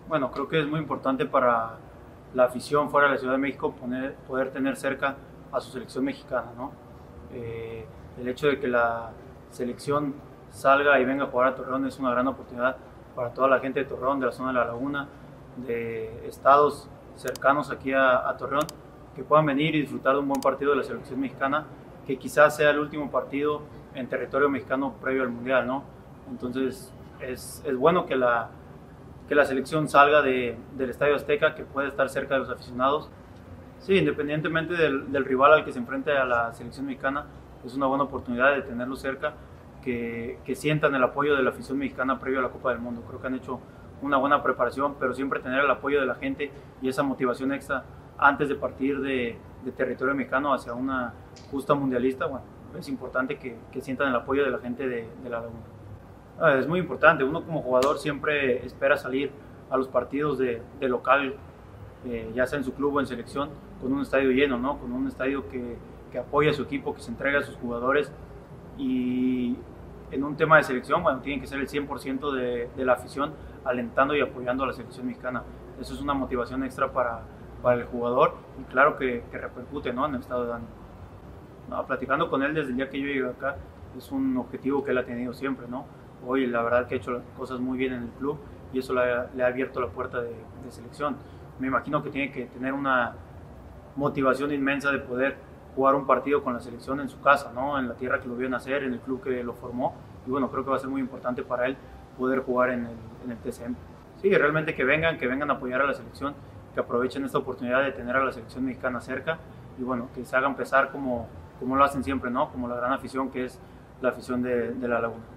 Bueno, creo que es muy importante para la afición fuera de la Ciudad de México poder tener cerca a su selección mexicana, ¿no? El hecho de que la selección salga y venga a jugar a Torreón es una gran oportunidad para toda la gente de Torreón, de la zona de la Laguna, de estados cercanos aquí a Torreón, que puedan venir y disfrutar de un buen partido de la selección mexicana, que quizás sea el último partido en territorio mexicano previo al Mundial, ¿no? Entonces es bueno que la selección salga del Estadio Azteca, que puede estar cerca de los aficionados. Sí, independientemente del rival al que se enfrente a la selección mexicana, es una buena oportunidad de tenerlo cerca, que sientan el apoyo de la afición mexicana previo a la Copa del Mundo. Creo que han hecho una buena preparación, pero siempre tener el apoyo de la gente y esa motivación extra antes de partir de territorio mexicano hacia una justa mundialista, bueno, es importante que sientan el apoyo de la gente de la Laguna. Es muy importante, uno como jugador siempre espera salir a los partidos de local, ya sea en su club o en selección, con un estadio lleno, ¿no? Con un estadio que apoya a su equipo, que se entrega a sus jugadores. Y en un tema de selección, bueno, tiene que ser el 100% de la afición alentando y apoyando a la selección mexicana. Eso es una motivación extra para el jugador y claro que repercute, ¿no?, en el estado de ánimo. No, platicando con él desde el día que yo llegué acá, es un objetivo que él ha tenido siempre, ¿no? Hoy la verdad que ha hecho las cosas muy bien en el club y eso le ha abierto la puerta de selección. Me imagino que tiene que tener una motivación inmensa de poder jugar un partido con la selección en su casa, ¿no? En la tierra que lo vio nacer, en el club que lo formó. Y bueno, creo que va a ser muy importante para él poder jugar en el TCM. Sí, realmente que vengan a apoyar a la selección, que aprovechen esta oportunidad de tener a la selección mexicana cerca y bueno, que se hagan pesar como lo hacen siempre, ¿no? Como la gran afición que es la afición de la Laguna.